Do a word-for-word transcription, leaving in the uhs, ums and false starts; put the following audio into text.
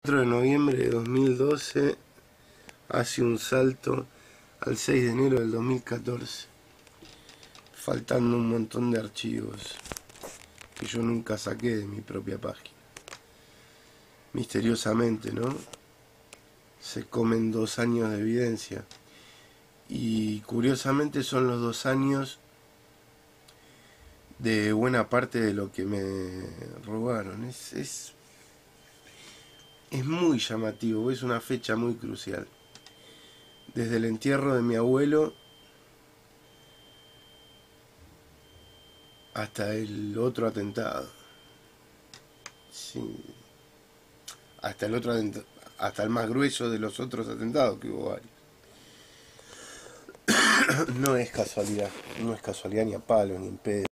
cuatro de noviembre de dos mil doce hace un salto al seis de enero del dos mil catorce, faltando un montón de archivos que yo nunca saqué de mi propia página. Misteriosamente, ¿no? Se comen dos años de evidencia y curiosamente son los dos años de buena parte de lo que me robaron. Es, es, es muy llamativo, es una fecha muy crucial. Desde el entierro de mi abuelo hasta el otro atentado. Sí. Hasta el otro atentado, hasta el más grueso de los otros atentados, que hubo varios. No es casualidad, no es casualidad ni a palo ni en pedo.